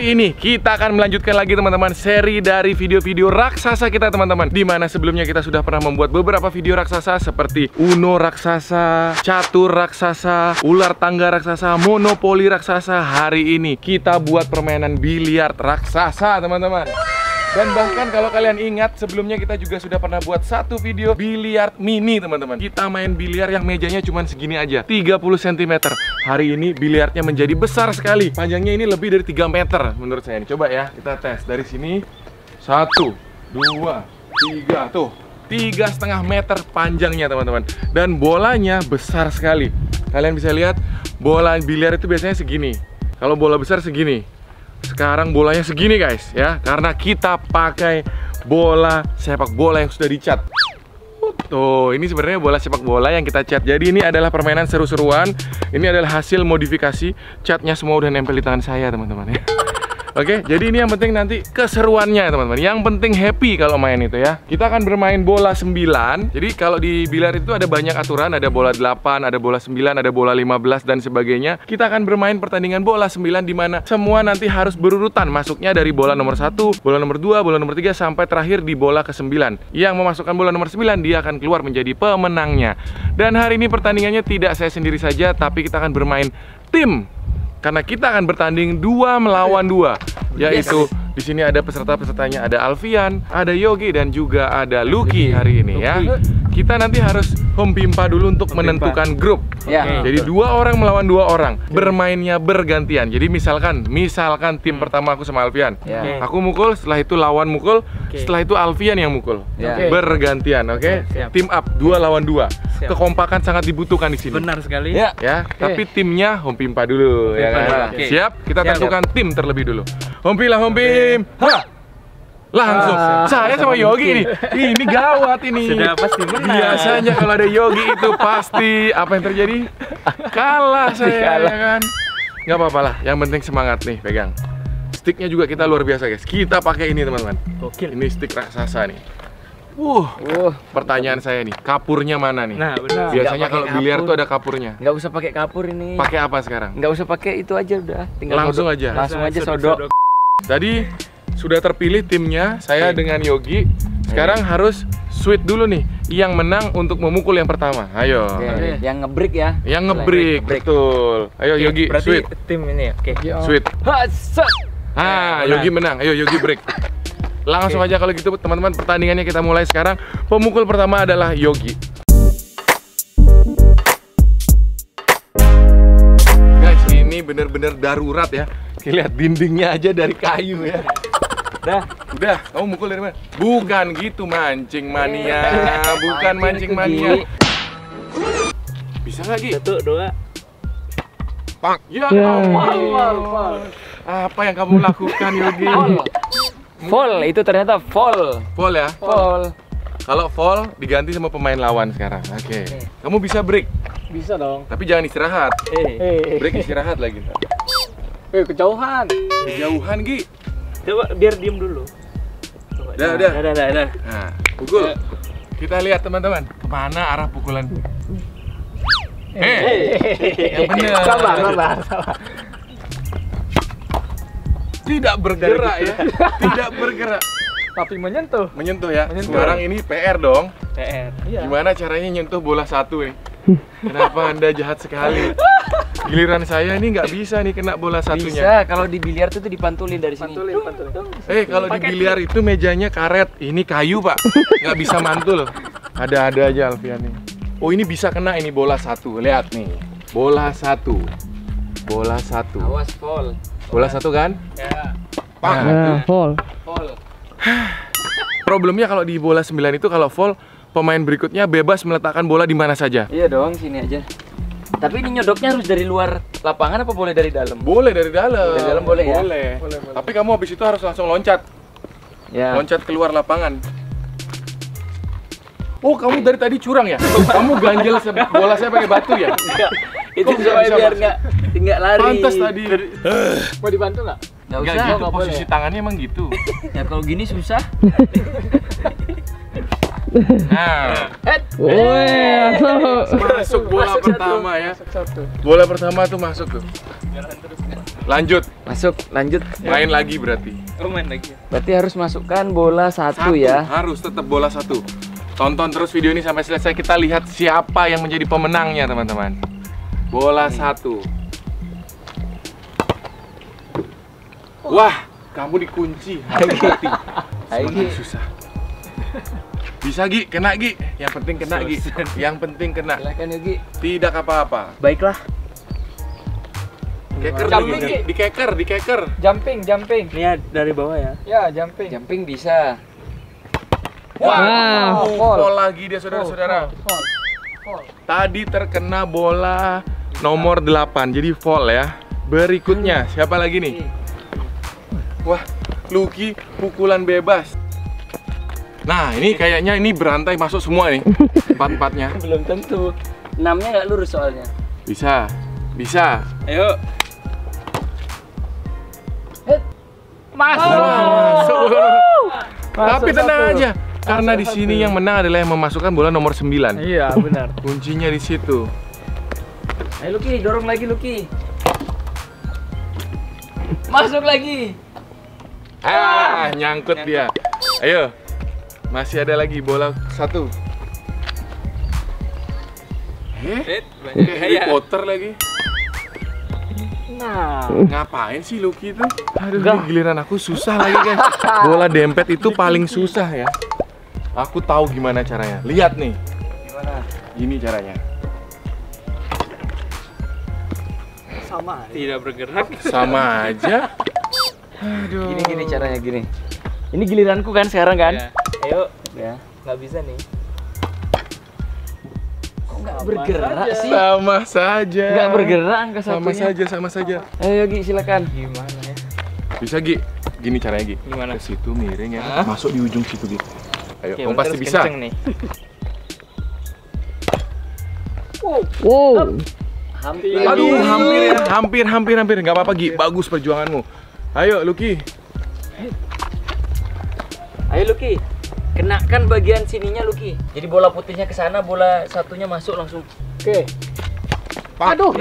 Hari ini kita akan melanjutkan lagi teman-teman seri dari video-video raksasa kita teman-teman. Dimana sebelumnya kita sudah pernah membuat beberapa video raksasa seperti Uno raksasa, catur raksasa, ular tangga raksasa, monopoli raksasa. Hari ini kita buat permainan biliar raksasa teman-teman. Dan bahkan kalau kalian ingat sebelumnya kita juga sudah pernah buat satu video biliar mini teman-teman. Kita main biliar yang mejanya cuma segini aja, 30 cm. Hari ini biliarnya menjadi besar sekali. Panjangnya ini lebih dari 3 meter menurut saya. Coba ya kita tes dari sini. 1, 2, 3 tuh. 3,5 meter panjangnya teman-teman. Dan bolanya besar sekali. Kalian bisa lihat bola biliar itu biasanya segini. Kalau bola besar segini. Sekarang bolanya segini guys ya, karena kita pakai bola sepak bola yang sudah dicat. Tuh, ini sebenarnya bola sepak bola yang kita cat. Jadi ini adalah permainan seru-seruan. Ini adalah hasil modifikasi. Catnya semua udah nempel di tangan saya teman-teman ya. Oke, jadi ini yang penting nanti keseruannya teman-teman. Yang penting happy kalau main itu ya. Kita akan bermain bola 9. Jadi kalau di biliar itu ada banyak aturan. Ada bola 8, ada bola 9, ada bola 15 dan sebagainya. Kita akan bermain pertandingan bola 9 di mana semua nanti harus berurutan. Masuknya dari bola nomor 1, bola nomor 2, bola nomor 3 sampai terakhir di bola ke-9. Yang memasukkan bola nomor 9 dia akan keluar menjadi pemenangnya. Dan hari ini pertandingannya tidak saya sendiri saja, tapi kita akan bermain tim. Karena kita akan bertanding 2 melawan 2, yaitu di sini ada peserta-pesertanya, ada Alfian, ada Yogi dan juga ada Lucky hari ini ya. Kita nanti harus home pimpa dulu untuk menentukan grup. Jadi 2 orang melawan 2 orang, bermainnya bergantian. Jadi misalkan tim pertama aku sama Alfian, aku mukul, setelah itu lawan mukul, setelah itu Alfian yang mukul, bergantian, oke? Team up 2 lawan 2. Kekompakan sangat dibutuhkan di sini. Benar sekali. Ya, tapi timnya home pimpa dulu ya kan. Siap? Kita tentukan tim terlebih dulu. Home pim. Ha! Langsung. Saya sama Yogi nih. Ini gawat ini. Sudah pasti menang. Biasanya kalau ada Yogi itu pasti apa yang terjadi? Kalah saya ya kan. Nggak apa-apa lah. Yang penting semangat nih, pegang. Sticknya juga kita luar biasa guys. Kita pakai ini teman-teman. Gokil. Ini stick raksasa nih. Pertanyaan saya nih, kapurnya mana nih? Nah, benar. Biasanya kalau biliar tuh ada kapurnya. Nggak usah pakai kapur ini. Pakai apa sekarang? Nggak usah pakai itu aja udah. Tinggal langsung aja. Langsung aja sodok. Tadi sudah terpilih timnya, saya dengan Yogi. Sekarang harus sweet dulu nih. Yang menang untuk memukul yang pertama. Ayo. Yang ngebreak ya. Yang ngebreak, betul. Ayo Yogi, berarti sweet. tim ini ya. Sweet. Yogi menang. Ayo Yogi break. Langsung aja kalau gitu teman-teman, pertandingannya kita mulai sekarang. Pemukul pertama adalah Yogi. Guys, ini bener-bener darurat ya. Lihat dindingnya aja dari kayu ya. Udah, kamu mukul dari mana? Bukan gitu mancing mania, bukan mancing mania. Bisa nggak Gi? 1, 2. Pak. Ya Allah. Apa yang kamu lakukan Yogi? Fall, itu ternyata fall. Fall ya? Fall. Kalau fall diganti sama pemain lawan sekarang. Oke. Kamu bisa break. Bisa dong. Tapi jangan istirahat. Break istirahat lagi. Kejauhan. Kejauhan Gi. Coba biar diem dulu. Udah. Dah. Nah, pukul. Kita lihat teman-teman, kemana arah pukulan. Yang benar. Sabar. Tidak bergerak ya. Tidak bergerak. Tapi menyentuh. Menyentuh ya. Sekarang ini PR dong. PR. Iya. Gimana caranya nyentuh bola 1 nih? Kenapa Anda jahat sekali? Giliran saya ini nggak bisa nih kena bola satunya. Bisa, kalau di biliar tuh dipantulin dari sini. Pantulin. Kalau di biliar itu mejanya karet, ini kayu pak, nggak bisa mantul. Ada aja Alfian nih. Oh ini bisa kena ini bola 1, lihat nih. Bola 1. Awas fall. Bola 1 kan? Ya. Fall. Problemnya kalau di bola 9 itu kalau fall, pemain berikutnya bebas meletakkan bola di mana saja. Iya dong, sini aja. Tapi ini nyodoknya harus dari luar lapangan apa boleh dari dalam? Boleh dari dalam. Dari dalam boleh ya? Boleh. Tapi kamu habis itu harus langsung loncat. Ya. Loncat keluar lapangan. Oh, kamu dari tadi curang ya? Kamu ganjel bola saya pakai batu ya? Enggak. Itu Kok supaya bisa, biar Mas? nggak lari. Pantas tadi. Mau dibantu nggak? Nggak Nggak usah. gitu, posisi tangannya emang gitu. Ya kalau gini susah. Nah, masuk bola pertama ya. Bola pertama tuh masuk tuh. Lanjut, Masuk, lanjut. main lagi berarti. Oh, main lagi. Berarti harus masukkan bola satu ya. Harus tetap bola satu. Tonton terus video ini sampai selesai, kita lihat siapa yang menjadi pemenangnya teman-teman. Bola satu. Wah, kamu dikunci. Hati-hati. Semakin susah. Bisa Gi, kena Gi. Yang penting kena Gi. Yang penting kena. Silakan Yogi. Tidak apa-apa. Baiklah. Keker Jumping, lagi. Gi. Di keker. Jumping. Ini dari bawah ya. Ya, jumping. Jumping bisa. Wow, Fall. fall lagi dia saudara-saudara. Fall. Tadi terkena bola nomor 8, jadi fall ya. Berikutnya, siapa lagi nih? Wah, Lucky pukulan bebas. Nah, ini kayaknya ini berantai masuk semua nih. Empat-empatnya. Belum tentu. 6-nya nggak lurus soalnya. Bisa. Ayo. Masuk. Tapi Masuk tenang satu. aja. Karena di sini yang menang adalah yang memasukkan bola nomor 9. Iya, benar. Kuncinya di situ. Ayo Lucky, dorong lagi Lucky. Masuk lagi. Nyangkut dia. Ayo. Masih ada lagi bola 1. Kayak Harry Potter lagi. Nah, Ngapain sih Lucky itu? Aduh, ini giliran aku susah lagi guys. Bola dempet itu paling susah ya. Aku tahu gimana caranya. Lihat nih. Gimana? Gini caranya. sama. Tidak bergerak. Sama aja. Aduh. Gini caranya gini. Ini giliranku kan sekarang kan? Ya. Ayo. Ya. Nggak bisa nih. Kok nggak bergerak sih? Sama saja. Nggak bergerak angka Sama satunya. saja, sama saja. Ayo Yogi silakan. Gimana ya? Bisa Gi. Gini caranya Gi. Gimana? Ke situ miring ya. Masuk di ujung situ Gi. Ayo, Oke, kamu berarti pasti harus bisa. kenceng nih. Wow. Hampir. Aduh, hampir. Nggak apa-apa Gi. Bagus perjuanganmu. Ayo, Lucky. Ayo Lucky. Kenakan bagian sininya Lucky. Jadi bola putihnya ke sana, bola satunya masuk langsung. Oke. Aduh.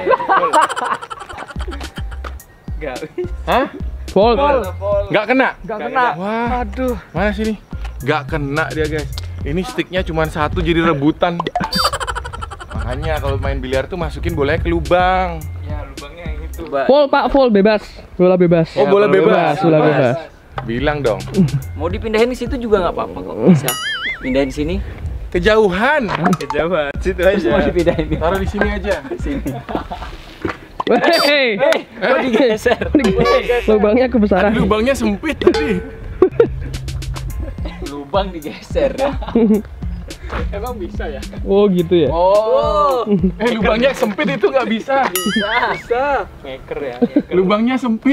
Nggak. Hah? Fall. Nggak kena? Gak kena. Wah, aduh. Mana sini? Nggak kena dia guys. Ini sticknya cuma satu jadi rebutan. Makanya kalau main biliar tuh masukin bolanya ke lubang. Ya, lubangnya yang itu. Fall Pak, fall bebas. Bola bebas. Oh, bola bebas. Bola bebas. Bilang dong. Mau dipindahin ke situ juga nggak apa-apa kok. Bisa. Pindahin sini. Kejauhan. Kejauhan. Situ Mau aja. dipindahin. Taruh di sini aja. Sini. Wey. Kok digeser? Lubangnya kebesaran. Lubangnya sempit tadi. Lubang digeser. Emang bisa ya? Oh gitu ya. Oh. Lubangnya sempit itu nggak bisa. Bisa. Ngeker ya. Lubangnya sempit.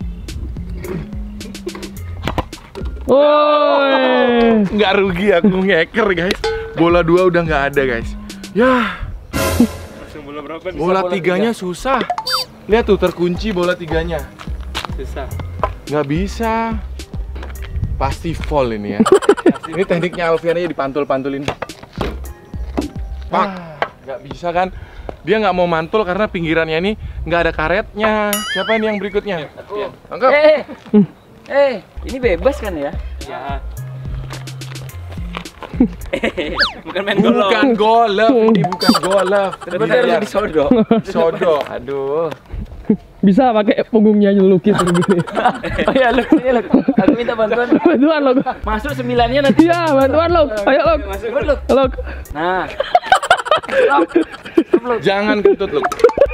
Woi. Nggak rugi aku ngeker guys. Bola 2 udah nggak ada guys. Ya, Langsung bola berapa nih? bola 3-nya susah. Lihat tuh terkunci bola 3-nya. Susah. Nggak bisa. Pasti fall ini ya. Ini tekniknya Alfian aja dipantul-pantulin. Pak, nggak bisa kan? Dia nggak mau mantul karena pinggirannya ini nggak ada karetnya. Siapa ini yang berikutnya? Aku. Angkat. Ini bebas kan ya? Ya. Bukan main golok. Bukan golf, ini bukan golf. Kenapa harus disodok? Sodok. Aduh. Bisa pakai punggungnya lukis begini. Oh ya, Luk, ini Luk. Aku minta bantuan. Bantuan lo. Masuk 9-nya nanti. Iya, bantuan lo. Ayo lo. Masuk Luk. Lo. Nah. Jangan kentut lu.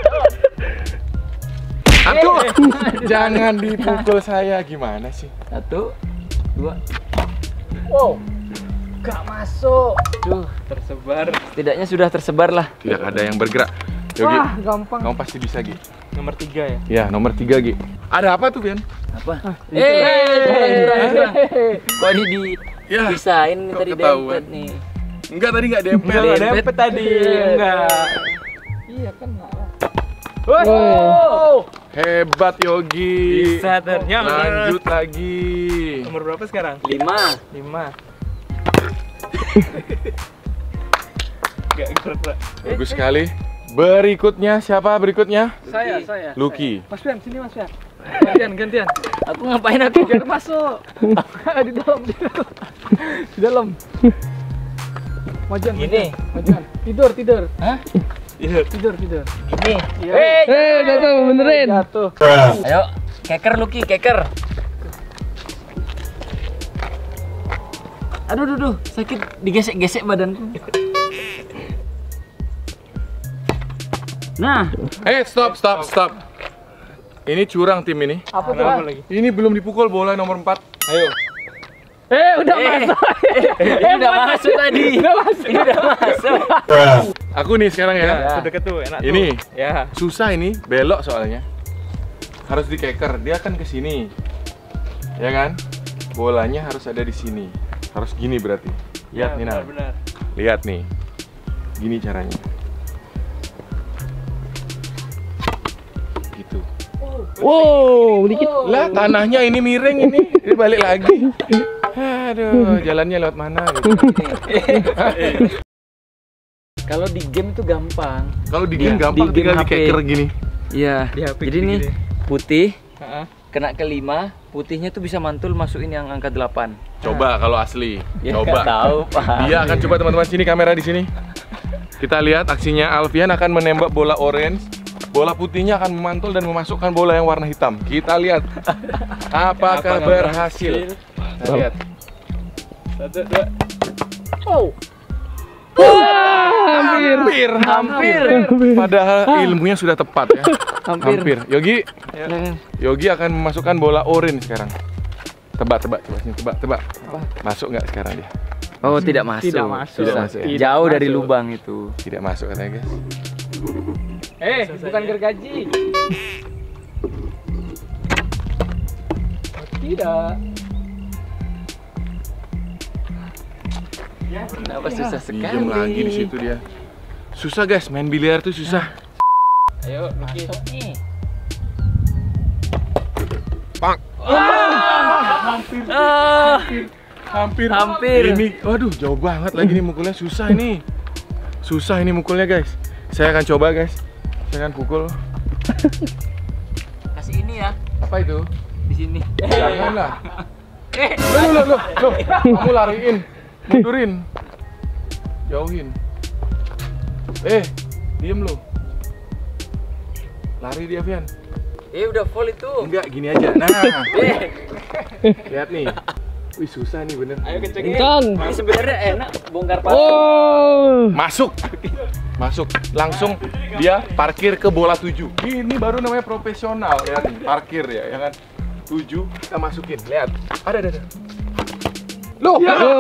Aduh, jangan dipukul saya, gimana sih? 1, 2. Wow. Gak masuk. Duh, Tersebar. setidaknya sudah tersebar lah. Tidak ada yang bergerak. Yogi, Wah, gampang. kamu pasti bisa Gi. Nomor 3 ya. Ya, nomor 3 Gi. Ada apa tuh, Bian? Apa? Curang. Kok ini Ya, dipisahin kok tadi ketahuan. dempet nih. Enggak, tadi nggak dempel. Enggak Ada dempet tadi. Enggak. Iya kena lah. Wow. Hebat Yogi. Bisa ternyata. Lanjut lagi. Nomor berapa sekarang? 5. 5. Gak gerak. Bagus sekali. Berikutnya siapa berikutnya? Saya. Lucky. Mas Fian, sini Mas Fian. Gantian. Aku ngapain aku? Biar masuk. Di dalam. Majuan. Gini. Majuan. Tidur. Hah? Tidur. Gini. Iya. Jatuh, benerin. Jatuh. Ayo, keker Lucky, keker. Aduh, sakit, digesek-gesek badanku. Nah, Stop. Ini curang tim ini. Apa tuh? lagi? Ini belum dipukul bola nomor 4. Ayo. Udah masuk. ini udah masuk tadi. Ini udah masuk. Aku nih sekarang ya. Deket tuh, enak tuh. Ini Ya. susah ini, belok soalnya. Harus dikeker, dia kan ke sini. Ya kan? Bolanya harus ada di sini. Harus gini berarti. Lihat nih, Nah. Benar. Lihat nih. Gini caranya. Gitu. Wow, dikit. Lah, tanahnya ini miring ini. Dia balik lagi. Aduh, jalannya lewat mana gitu. Kalau di game itu gampang. Kalau di game Ya, gampang di game tinggal HP. dikeker gini. Iya. Di HP Jadi nih gini. putih Heeh. kena ke 5, putihnya tuh bisa mantul masukin yang angka 8. Coba kalau asli. Ya Coba. nggak tahu, Pak. Dia akan coba teman-teman sini, kamera di sini. Kita lihat aksinya. Alfian akan menembak bola orange. Bola putihnya akan memantul dan memasukkan bola yang warna hitam. Kita lihat apakah berhasil. Kita lihat. 1, 2. Hampir. Padahal ilmunya sudah tepat ya. Hampir. Yogi akan memasukkan bola orange sekarang. Tebak coba sini, tebak. Masuk nggak sekarang dia? Oh, tidak masuk. Tidak masuk. Tidak masuk ya? Jauh dari lubang itu. Tidak masuk katanya, guys. Bukan gergaji. Tidak. Kenapa susah sekali? Diam lagi di situ dia. Susah guys, main biliar tuh susah. Ayo, Lucky. Masuk nih. Pak. Hampir. Ini, waduh, jauh banget lagi nih mukulnya. Susah ini mukulnya guys. Saya akan coba guys. Saya akan pukul. Kasih ini ya, Apa itu? di sini. Janganlah. Loh. Kamu lariin. Mundurin. Jauhin. Diem lo. Lari dia, Fian. Udah full itu. Enggak, gini aja. Nah. Lihat nih. Wih, susah nih bener. Ayo kencengin. Kencang. Ini sebenarnya enak bongkar pasang. Oh. Masuk. Langsung dia parkir ke bola 7. Ini baru namanya profesional. Lihat nih, parkir ya kan. 7 kita masukin. Lihat. Ada. Loh.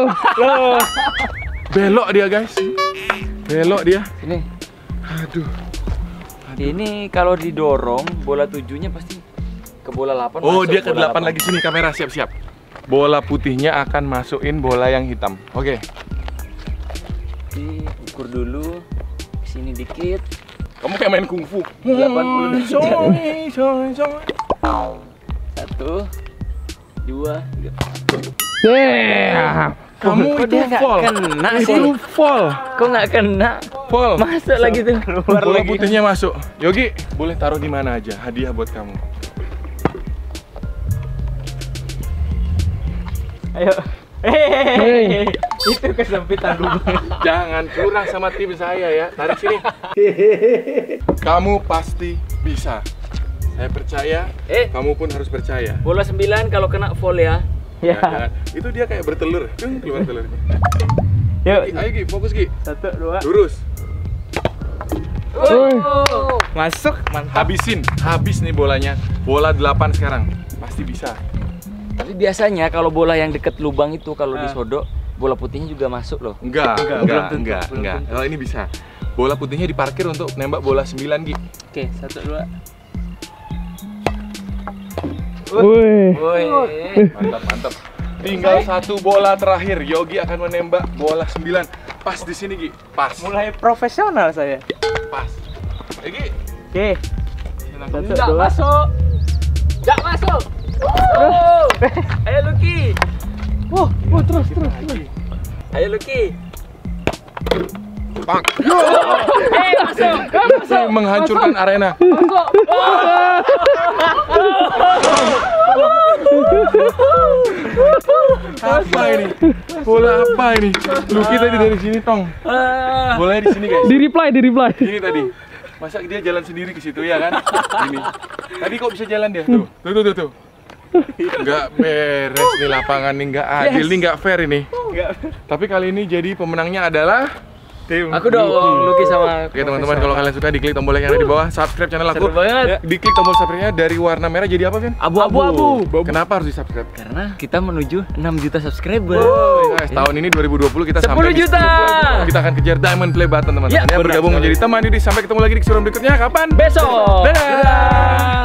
Belok dia, guys. Belok dia. Ini. Aduh. Ini kalau didorong bola 7-nya pasti ke bola 8. Oh, masuk dia ke bola 8 lagi sini, kamera siap-siap. Bola putihnya akan masukin bola yang hitam. Oke. Ukur dulu. Sini dikit. Kamu kayak main kungfu. 80. Soy. 1, 2, 3. Kamu Kok itu dia nggak fall. kena sih? Itu fall. Kok nggak kena? Fall. Masuk lagi tuh. Bola putihnya masuk. Yogi, boleh taruh di mana aja. Hadiah buat kamu. Ayo. Hey. Itu kesempitan lubang. Jangan curang sama tim saya ya. Tarik sini. Kamu pasti bisa. Saya percaya. Kamu pun harus percaya. Bola 9 kalau kena full ya. Ya, jangan. Itu dia kayak bertelur. Keluar telurnya. Yuk. Ayo Gi, fokus Gi. 1, 2. Lurus. Masuk, mantap. Habis nih bolanya. Bola 8 sekarang. Pasti bisa. Tapi biasanya kalau bola yang deket lubang itu kalau disodok, bola putihnya juga masuk loh. Enggak. belum tentu. Kalau ini bisa. Bola putihnya diparkir untuk nembak bola 9 Gi. Oke, 1, 2. Wih. Woi. Mantap. Tinggal satu bola terakhir. Yogi akan menembak bola 9. Pas di sini Gi. Pas. Mulai profesional saya. Pas. Gi. Oke. Silakan. 1, Nggak 2. masuk. Nggak masuk. Ayo Lucky. Terus. Ayo Lucky. Bang. Masuk. Masuk. Menghancurkan arena. Masuk. Apa ini? Bola apa ini? Lucky tadi dari sini, Tong. Bolanya di sini, guys. Di reply. Ini tadi. Masa dia jalan sendiri ke situ ya kan? Ini. Tadi kok bisa jalan dia? Tuh. Nggak beres nih lapangan nih, nggak adil nih, nggak fair ini. Tapi kali ini jadi pemenangnya adalah tim Aku dong, Lucky sama. Oke teman-teman, kalau kalian suka diklik tombol yang ada di bawah, subscribe channel aku. Seru banget. Diklik tombol subscribe-nya dari warna merah jadi apa, Vin? Abu-abu. Kenapa harus di-subscribe? Karena kita menuju 6 juta subscriber. Guys, tahun ini 2020 kita 10 sampai di juta. 10 juta. Kita akan kejar Diamond Play Button teman-teman. Ya, Ya, bergabung menjadi teman Yudi. Sampai ketemu lagi di keseruan berikutnya. Kapan? Besok. Dadah.